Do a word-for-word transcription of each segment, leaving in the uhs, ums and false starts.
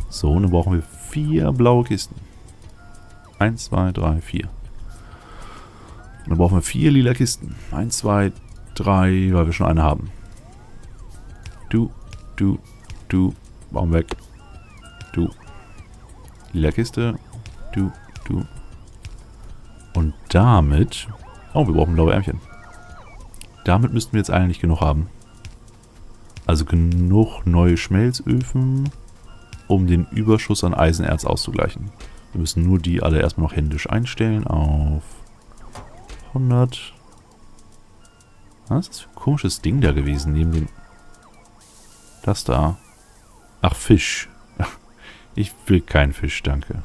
So, und dann brauchen wir vier blaue Kisten. Eins, zwei, drei, vier. Und dann brauchen wir vier lila Kisten. Eins, zwei, drei, weil wir schon eine haben. Du, du, du. Baum weg. Du. Lila Kiste. Du, du. Und damit... Oh, wir brauchen blaue Ärmchen. Damit müssten wir jetzt eigentlich genug haben. Also genug neue Schmelzöfen, um den Überschuss an Eisenerz auszugleichen. Wir müssen nur die alle erstmal noch händisch einstellen auf hundert. Was ist das für ein komisches Ding da gewesen neben dem... Das da. Ach, Fisch. Ich will keinen Fisch, danke.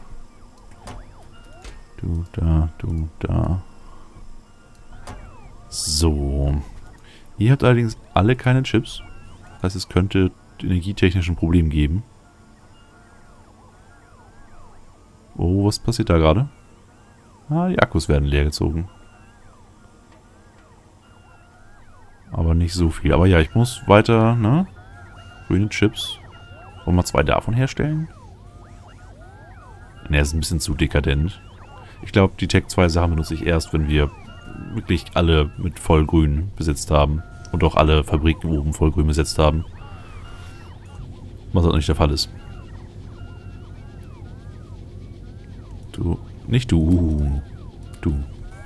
Du da, du da. So. Ihr habt allerdings alle keine Chips. Das heißt, es könnte energietechnisch ein Problem geben. Oh, was passiert da gerade? Ah, die Akkus werden leer gezogen. Aber nicht so viel. Aber ja, ich muss weiter, ne? Grüne Chips. Wollen wir zwei davon herstellen? Ne, ist ein bisschen zu dekadent. Ich glaube, die Tech zwei Sachen benutze ich erst, wenn wir wirklich alle mit vollgrün besetzt haben. Und auch alle Fabriken oben vollgrün besetzt haben. Was auch nicht der Fall ist. Du. Nicht du. Du.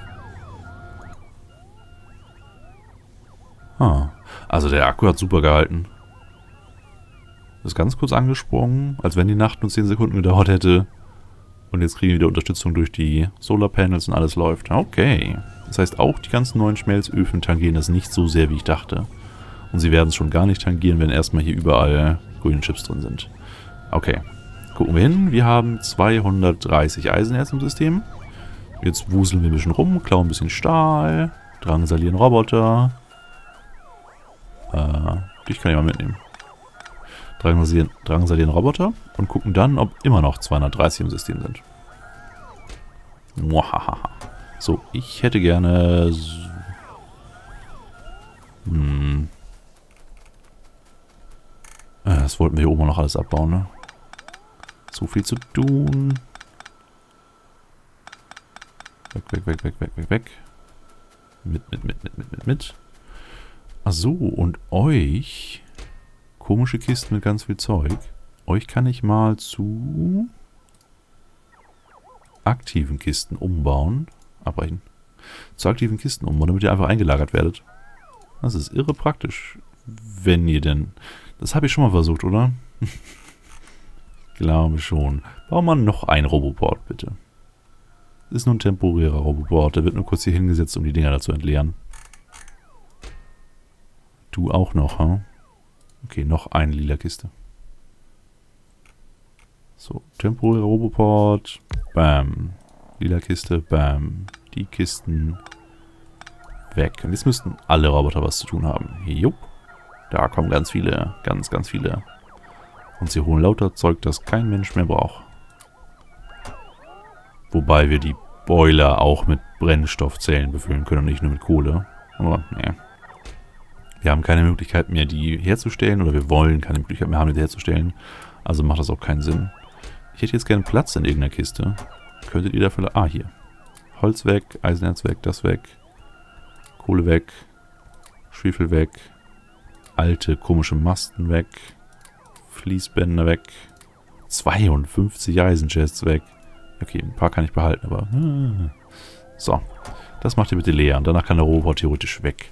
Ah. Also der Akku hat super gehalten. Ist ganz kurz angesprungen, als wenn die Nacht nur zehn Sekunden gedauert hätte. Und jetzt kriegen wir wieder Unterstützung durch die Solarpanels und alles läuft. Okay. Das heißt, auch die ganzen neuen Schmelzöfen tangieren das nicht so sehr, wie ich dachte. Und sie werden es schon gar nicht tangieren, wenn erstmal hier überall grüne Chips drin sind. Okay. Gucken wir hin. Wir haben zweihundertdreißig Eisenerz im System. Jetzt wuseln wir ein bisschen rum, klauen ein bisschen Stahl, drangsalieren Roboter. Äh, dich kann ich mal mitnehmen. Drangsalieren, drangsalieren Roboter und gucken dann, ob immer noch zweihundertdreißig im System sind. Muahaha. So, ich hätte gerne... Hm. Das wollten wir hier oben noch alles abbauen, ne? So viel zu tun. Weg, weg, weg, weg, weg, weg, weg. Mit, mit, mit, mit, mit, mit, mit. Ach so, und euch... Komische Kisten mit ganz viel Zeug. Euch kann ich mal zu... aktiven Kisten umbauen. Abbrechen. Zu aktiven Kisten umbauen, damit ihr einfach eingelagert werdet. Das ist irre praktisch. Wenn ihr denn... Das habe ich schon mal versucht, oder? Glaube schon. Bauen wir noch ein Roboport, bitte. Das ist nur ein temporärer Roboport. Der wird nur kurz hier hingesetzt, um die Dinger da zu entleeren. Du auch noch, ha? Okay, noch eine lila Kiste. So, temporärer Roboport. Bam. Lila Kiste, bam. Die Kisten weg. Und jetzt müssten alle Roboter was zu tun haben. Jupp. Da kommen ganz viele, ganz, ganz viele. Und sie holen lauter Zeug, das kein Mensch mehr braucht. Wobei wir die Boiler auch mit Brennstoffzellen befüllen können und nicht nur mit Kohle. Aber, ne. Wir haben keine Möglichkeit mehr, die herzustellen. Oder wir wollen keine Möglichkeit mehr haben, die herzustellen. Also macht das auch keinen Sinn. Ich hätte jetzt gerne Platz in irgendeiner Kiste. Könntet ihr dafür... Ah, hier. Holz weg, Eisenerz weg, das weg. Kohle weg. Schwefel weg. Alte, komische Masten weg. Fließbänder weg. zweiundfünfzig Eisenchests weg. Okay, ein paar kann ich behalten, aber... So. Das macht ihr bitte leer. Und danach kann der Roboter theoretisch weg.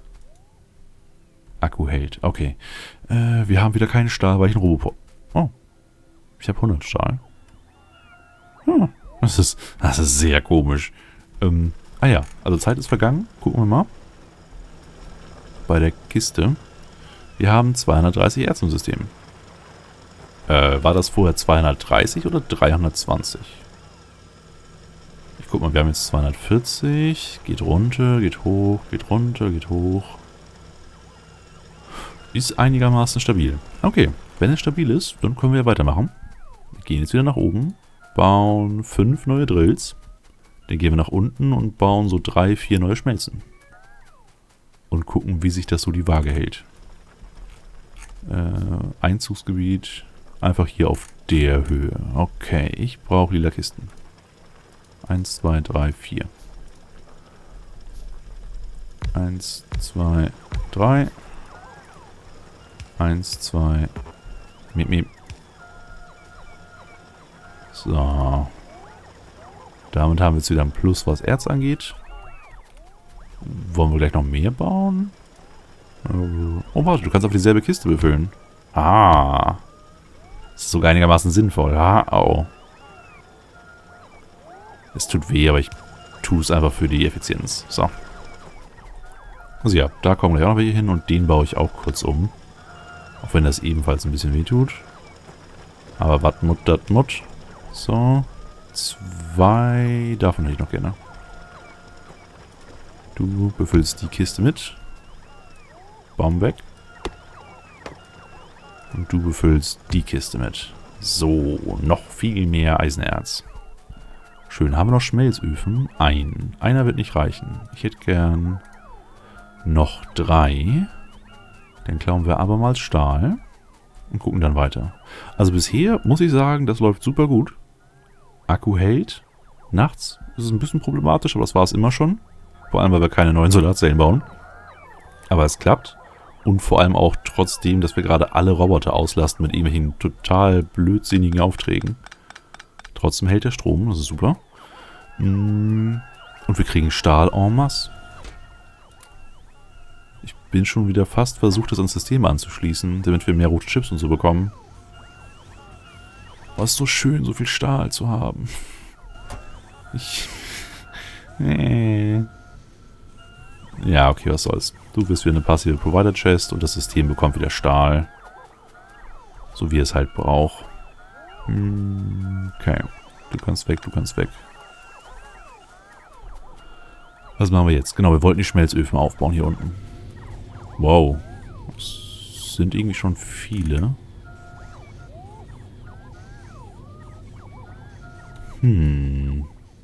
Akku hält. Okay. Äh, wir haben wieder keinen Stahl, weil ich einen Roboport... Oh. Ich habe hundert Stahl. Hm. Das ist, das ist sehr komisch. Ähm, ah ja, also Zeit ist vergangen. Gucken wir mal. Bei der Kiste. Wir haben zweihundertdreißig Erz im System. Äh, war das vorher zweihundertdreißig oder dreihundertzwanzig? Ich guck mal, wir haben jetzt zweihundertvierzig. Geht runter, geht hoch, geht runter, geht hoch. Ist einigermaßen stabil. Okay, wenn es stabil ist, dann können wir weitermachen. Wir gehen jetzt wieder nach oben. Bauen fünf neue Drills. Dann gehen wir nach unten und bauen so drei, vier neue Schmelzen. Und gucken, wie sich das so die Waage hält. Äh, Einzugsgebiet. Einfach hier auf der Höhe. Okay, ich brauche lila Kisten. Eins, zwei, drei, vier. Eins, zwei, drei. Eins, zwei. Miep, miep. So. Damit haben wir jetzt wieder ein Plus, was Erz angeht. Wollen wir gleich noch mehr bauen? Oh, warte, du kannst auf dieselbe Kiste befüllen. Ah. Das ist sogar einigermaßen sinnvoll. Ah, au. Es tut weh, aber ich tue es einfach für die Effizienz. So. Also ja, da kommen gleich auch noch welche hin und den baue ich auch kurz um. Auch wenn das ebenfalls ein bisschen weh tut. Aber wat mut dat mut. So. Zwei davon hätte ich noch gerne. Du befüllst die Kiste mit. Baum weg. Und du befüllst die Kiste mit. So, noch viel mehr Eisenerz. Schön, haben wir noch Schmelzöfen? Ein. Einer wird nicht reichen. Ich hätte gern noch drei. Dann klauen wir abermals Stahl. Und gucken dann weiter. Also bisher muss ich sagen, das läuft super gut. Akku hält. Nachts ist es ein bisschen problematisch, aber das war es immer schon. Vor allem, weil wir keine neuen Solarzellen bauen. Aber es klappt. Und vor allem auch trotzdem, dass wir gerade alle Roboter auslasten mit irgendwelchen total blödsinnigen Aufträgen. Trotzdem hält der Strom, das ist super. Und wir kriegen Stahl en masse. Ich bin schon wieder fast versucht, das ans System anzuschließen, damit wir mehr rote Chips und so bekommen. Oh, ist so schön, so viel Stahl zu haben. Ich... Nee. Ja, okay, was soll's. Du bist wieder eine passive Provider-Chest und das System bekommt wieder Stahl. So wie es halt braucht. Okay. Du kannst weg, du kannst weg. Was machen wir jetzt? Genau, wir wollten die Schmelzöfen aufbauen hier unten. Wow. Das sind irgendwie schon viele. Hm.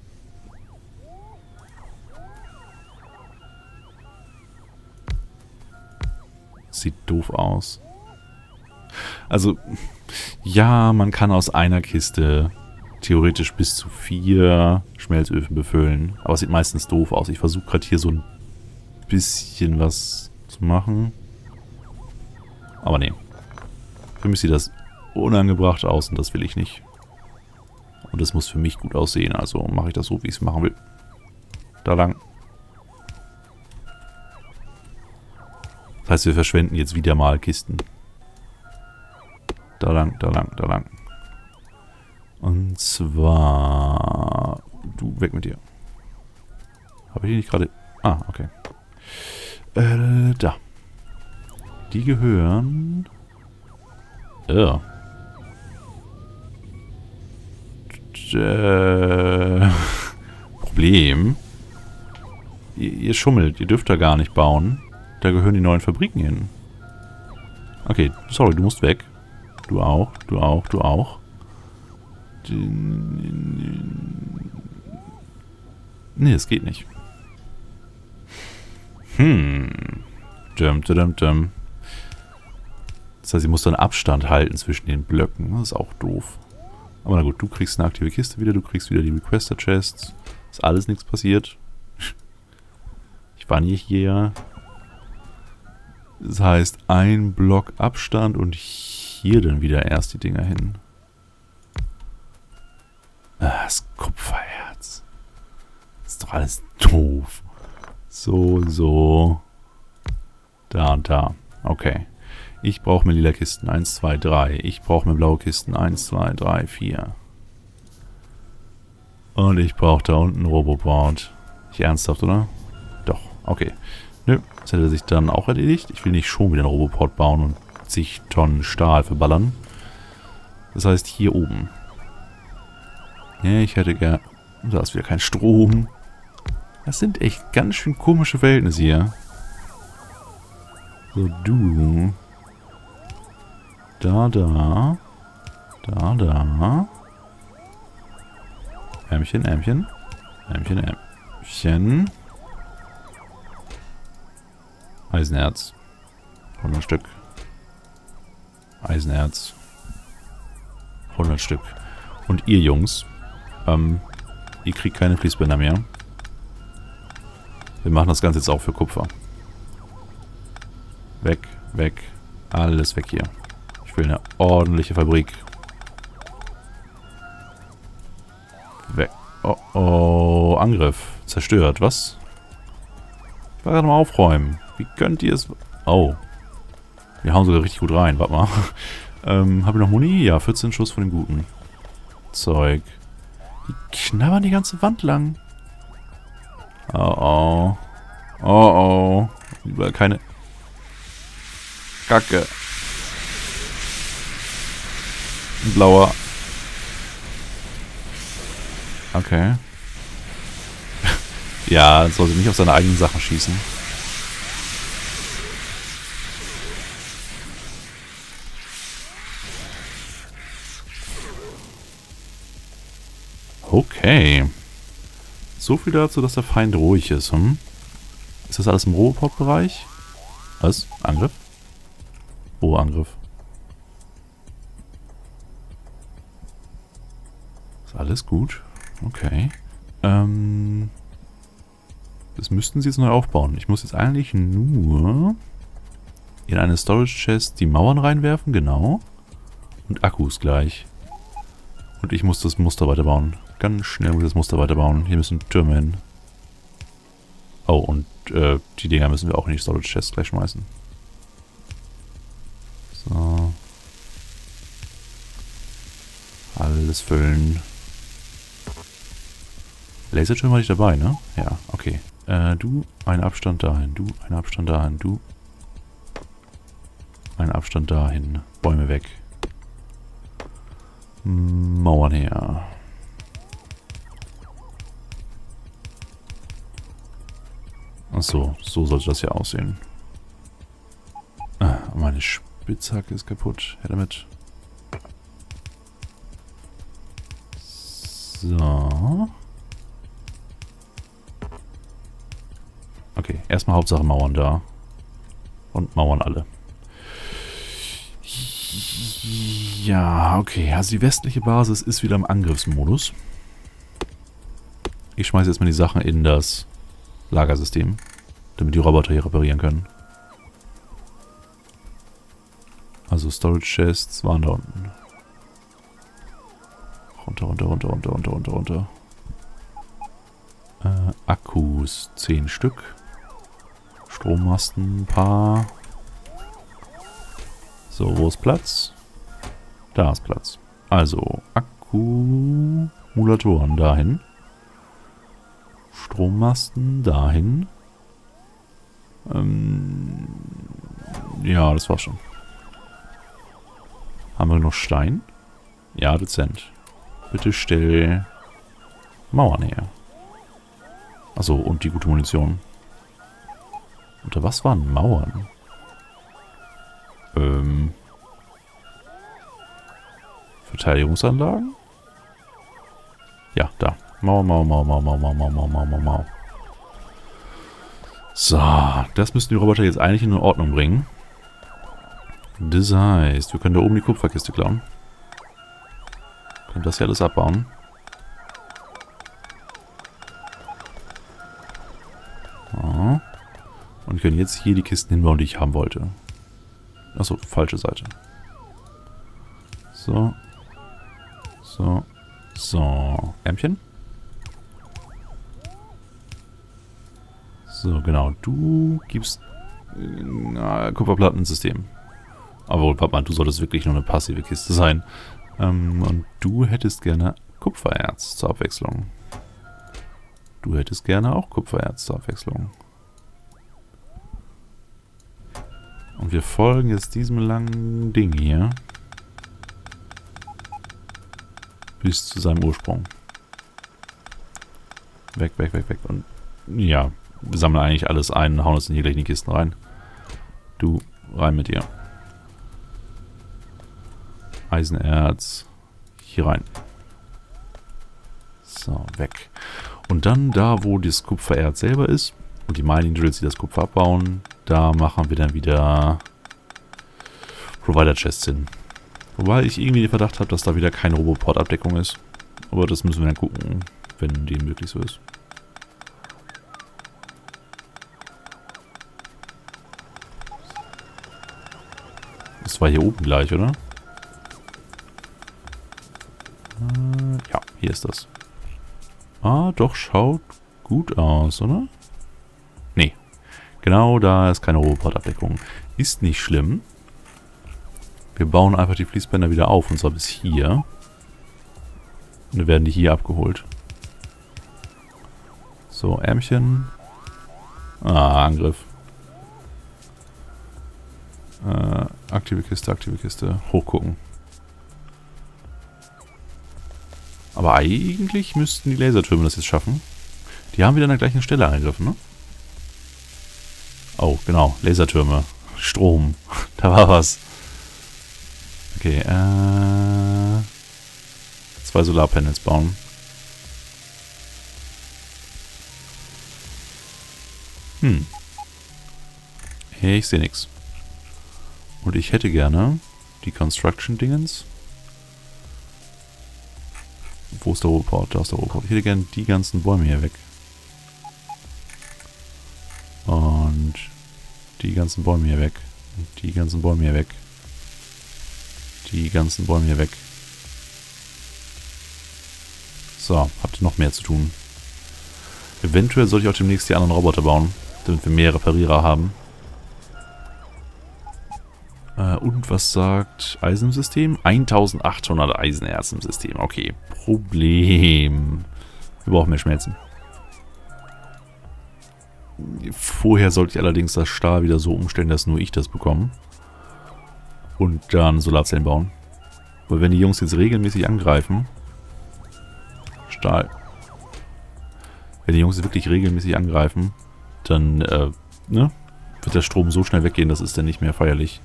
Sieht doof aus. Also, ja, man kann aus einer Kiste theoretisch bis zu vier Schmelzöfen befüllen. Aber es sieht meistens doof aus. Ich versuche gerade hier so ein bisschen was zu machen. Aber nee. Für mich sieht das unangebracht aus und das will ich nicht. Und das muss für mich gut aussehen. Also mache ich das so, wie ich es machen will. Da lang. Das heißt, wir verschwenden jetzt wieder mal Kisten. Da lang, da lang, da lang. Und zwar... Du, weg mit dir. Habe ich die nicht gerade... Ah, okay. Äh, da. Die gehören... Ja. Äh, Problem. Ihr, ihr schummelt. Ihr dürft da gar nicht bauen. Da gehören die neuen Fabriken hin. Okay, sorry, du musst weg. Du auch, du auch, du auch. Nee, es geht nicht. Hm. Dum, dum, dum. Das heißt, ich muss dann Abstand halten zwischen den Blöcken. Das ist auch doof. Aber na gut, du kriegst eine aktive Kiste wieder, du kriegst wieder die Requester Chests. Ist alles nichts passiert. Ich war nie hier. Das heißt, ein Block Abstand und hier dann wieder erst die Dinger hin. Ah, das Kupferherz. Das ist doch alles doof. So, so. Da und da. Okay. Ich brauche mir lila Kisten. eins, zwei, drei. Ich brauche mir blaue Kisten. eins, zwei, drei, vier. Und ich brauche da unten Roboport. Nicht ernsthaft, oder? Doch. Okay. Nö. Das hätte sich dann auch erledigt. Ich will nicht schon wieder einen Roboport bauen und zig Tonnen Stahl verballern. Das heißt, hier oben. Ja, ich hätte gern... Da ist wieder kein Strom. Das sind echt ganz schön komische Verhältnisse hier. So, du... Da, da. Da, da. Ärmchen, Ärmchen. Ärmchen, Ärmchen. Eisenerz. hundert Stück. Eisenerz. hundert Stück. Und ihr Jungs, ähm, ihr kriegt keine Fließbänder mehr. Wir machen das Ganze jetzt auch für Kupfer. Weg, weg, alles weg hier. Ich will eine ordentliche Fabrik. Weg. Oh, oh, Angriff. Zerstört, was? Ich war gerade mal aufräumen. Wie könnt ihr es... Oh. Wir hauen sogar richtig gut rein, warte mal. ähm, haben wir noch Muni? Ja, vierzehn Schuss von dem Guten. Zeug. Die knabbern die ganze Wand lang. Oh, oh. Oh, oh. Überall keine... Kacke. Ein blauer. Okay. Ja, sollte nicht auf seine eigenen Sachen schießen. Okay. So viel dazu, dass der Feind ruhig ist, hm? Ist das alles im Roboport-Bereich? Was? Angriff? Oh, Angriff. Ist alles gut. Okay. Ähm... Das müssten sie jetzt neu aufbauen. Ich muss jetzt eigentlich nur in eine Storage Chest die Mauern reinwerfen, genau. Und Akkus gleich. Und ich muss das Muster weiterbauen. Ganz schnell muss ich das Muster weiterbauen. Hier müssen Türme hin. Oh, und äh, die Dinger müssen wir auch in die Storage Chest gleich schmeißen. So. Alles füllen. Lasertürme hatte ich dabei, ne? Ja, okay. Äh, du, ein Abstand dahin, du, ein Abstand dahin, du. Ein Abstand dahin. Bäume weg. Mauern her. Achso, so sollte das ja aussehen. Ah, meine Spitzhacke ist kaputt. Her damit. So. Okay, erstmal Hauptsache Mauern da. Und Mauern alle. Ja, okay. Also die westliche Basis ist wieder im Angriffsmodus. Ich schmeiße jetzt mal die Sachen in das Lagersystem, damit die Roboter hier reparieren können. Also Storage Chests waren da unten. Runter, runter, runter, runter, runter, runter, runter. Äh, Akkus, zehn Stück. Strommasten, ein paar. So, wo ist Platz? Da ist Platz. Also, Akkumulatoren dahin. Strommasten dahin. Ähm, ja, das war's schon. Haben wir noch Stein? Ja, dezent. Bitte stell Mauern her. Achso, und die gute Munition. Unter was waren Mauern? Ähm. Verteidigungsanlagen? Ja, da. Mauer, Mauer, Mauer, Mauer, Mauer, Mauer, Mauer, Mauer, Mauer, Mauer. So, das müssten die Roboter jetzt eigentlich in Ordnung bringen. Das heißt, wir können da oben die Kupferkiste klauen. Können das hier alles abbauen. So. Und können jetzt hier die Kisten hinbauen, die ich haben wollte. Achso, falsche Seite. So. So. So. Ärmchen. So, genau. Du gibst äh, Kupferplatten ins System. Aber Papa, du solltest wirklich nur eine passive Kiste sein. Ähm, und du hättest gerne Kupfererz zur Abwechslung. Du hättest gerne auch Kupfererz zur Abwechslung. Und wir folgen jetzt diesem langen Ding hier. Bis zu seinem Ursprung. Weg, weg, weg, weg. Und ja, wir sammeln eigentlich alles ein und hauen es in hier gleich in die Kisten rein. Du, rein mit dir. Eisenerz. Hier rein. So, weg. Und dann da, wo das Kupfererz selber ist und die Mining Drills, die das Kupfer abbauen, da machen wir dann wieder Provider Chests hin. Wobei ich irgendwie den Verdacht habe, dass da wieder keine Roboport-Abdeckung ist. Aber das müssen wir dann gucken, wenn dem wirklich so ist. Das war hier oben gleich, oder? Äh, ja, hier ist das. Ah, doch, schaut gut aus, oder? Nee. Genau da ist keine Roboport-Abdeckung. Ist nicht schlimm. Wir bauen einfach die Fließbänder wieder auf, und zwar bis hier. Und dann werden die hier abgeholt. So, Ärmchen. Ah, Angriff. Äh, aktive Kiste, aktive Kiste. Hochgucken. Aber eigentlich müssten die Lasertürme das jetzt schaffen. Die haben wieder an der gleichen Stelle angegriffen, ne? Oh, genau. Lasertürme. Strom. Da war was. Okay, äh... zwei Solarpanels bauen. Hm. Ich sehe nichts. Und ich hätte gerne die Construction-Dingens. Wo ist der Roboport? Da ist der Roboport. Ich hätte gerne die ganzen Bäume hier weg. Und die ganzen Bäume hier weg. Und die ganzen Bäume hier weg. Die ganzen Bäume hier weg. So, habt ihr noch mehr zu tun. Eventuell sollte ich auch demnächst die anderen Roboter bauen, damit wir mehr Reparierer haben. Äh, und was sagt Eisen im System? eintausendachthundert Eisenerz im System. Okay, Problem. Wir brauchen mehr Schmelzen. Vorher sollte ich allerdings das Stahl wieder so umstellen, dass nur ich das bekomme. Und dann Solarzellen bauen. Weil wenn die Jungs jetzt regelmäßig angreifen... Stahl. Wenn die Jungs jetzt wirklich regelmäßig angreifen, dann äh, ne, wird der Strom so schnell weggehen, das ist dann nicht mehr feierlich.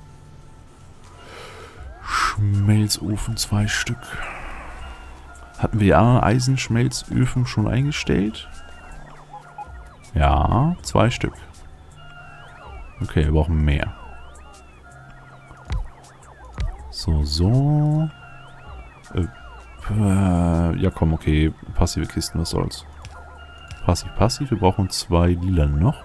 Schmelzofen zwei Stück. Hatten wir die anderen Eisenschmelzöfen schon eingestellt? Ja, zwei Stück. Okay, wir brauchen mehr. So, so. Äh, äh, ja komm, okay. Passive Kisten, was soll's. Passiv, passiv. Wir brauchen zwei Lila noch.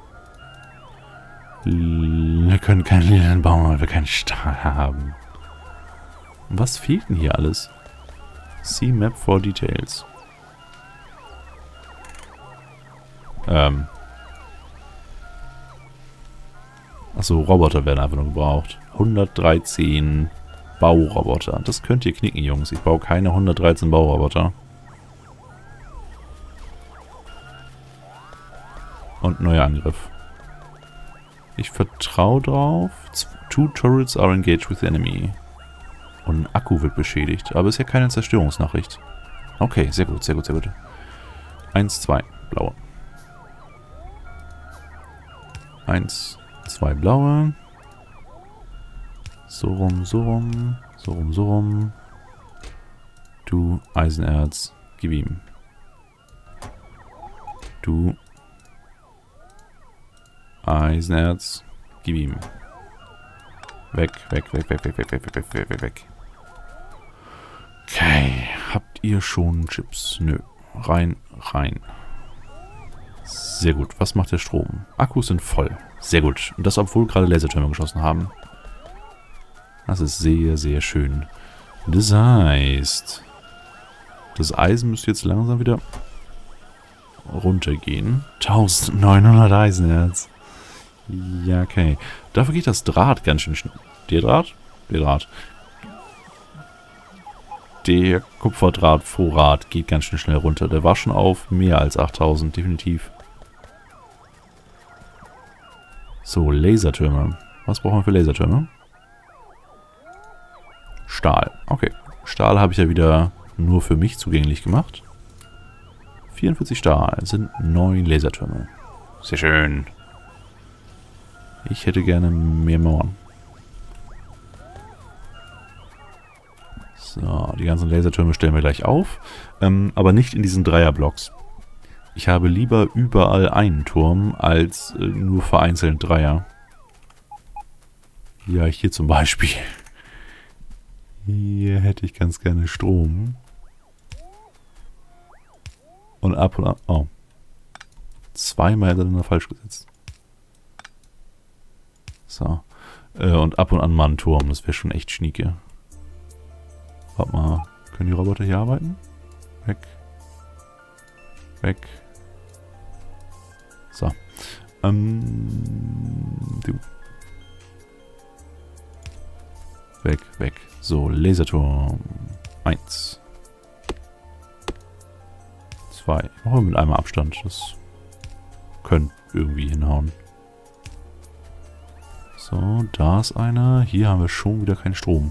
Wir können keine Lilan bauen, weil wir keinen Stahl haben. Was fehlt denn hier alles? See Map for Details. Ähm. Achso, Roboter werden einfach nur gebraucht. hundertdreizehn Bauroboter. Das könnt ihr knicken, Jungs. Ich baue keine hundertdreizehn Bauroboter. Und neuer Angriff. Ich vertraue drauf. Two turrets are engaged with the enemy. Und ein Akku wird beschädigt. Aber ist ja keine Zerstörungsnachricht. Okay, sehr gut, sehr gut, sehr gut. Eins, zwei, blaue. Eins, zwei, blaue. So rum, so rum. So rum, so rum. Du, Eisenerz, gib ihm. Du, Eisenerz, gib ihm. Weg, weg, weg, weg, weg, weg, weg, weg, weg, weg, weg. Okay, habt ihr schon Chips? Nö. Rein, rein. Sehr gut. Was macht der Strom? Akkus sind voll. Sehr gut. Und das, obwohl gerade Lasertürme geschossen haben. Das ist sehr, sehr schön. Das heißt, das Eisen müsste jetzt langsam wieder runtergehen. neunzehnhundert Eisenerz. Ja, okay. Dafür geht das Draht ganz schön schnell. Der Draht? Der Draht. Der Kupferdrahtvorrat geht ganz schön schnell runter. Der war schon auf mehr als achttausend, definitiv. So, Lasertürme. Was brauchen wir für Lasertürme? Stahl. Okay. Stahl habe ich ja wieder nur für mich zugänglich gemacht. vierundvierzig Stahl sind neun Lasertürme. Sehr schön. Ich hätte gerne mehr Mauern. So, die ganzen Lasertürme stellen wir gleich auf. Ähm, aber nicht in diesen Dreierblocks. Ich habe lieber überall einen Turm, als äh, nur vereinzelt Dreier. Ja, hier zum Beispiel. Hier hätte ich ganz gerne Strom. Und ab und ab. Oh. Zweimal hintereinander falsch gesetzt. So. Äh, und ab und an mal ein Turm. Das wäre schon echt schnieke. Warte mal. Können die Roboter hier arbeiten? Weg. Weg. So. Ähm. Du. Weg, weg. So, Laserturm. Eins. Zwei. Machen wir mit einem Abstand. Das könnte irgendwie hinhauen. So, da ist einer. Hier haben wir schon wieder keinen Strom.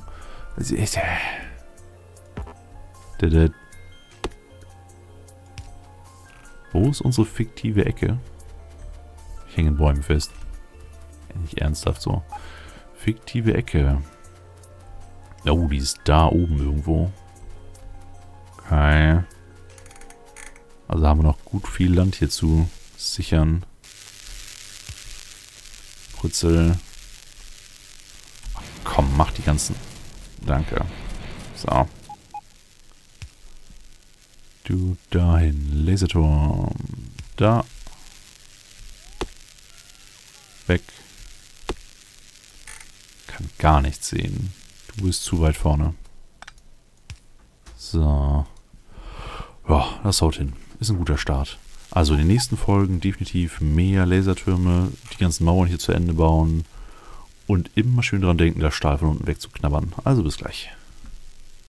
Wo ist unsere fiktive Ecke? Ich hänge in Bäumen fest. Nicht ernsthaft so. Fiktive Ecke. Oh, die ist da oben irgendwo. Okay. Also haben wir noch gut viel Land hier zu sichern. Brützel. Ach, komm, mach die ganzen. Danke. So. Du dahin. Laserturm. Da. Weg. Kann gar nichts sehen. Du bist zu weit vorne. So. Ja, das haut hin. Ist ein guter Start. Also in den nächsten Folgen definitiv mehr Lasertürme, die ganzen Mauern hier zu Ende bauen und immer schön dran denken, das Stahl von unten wegzuknabbern. Also bis gleich.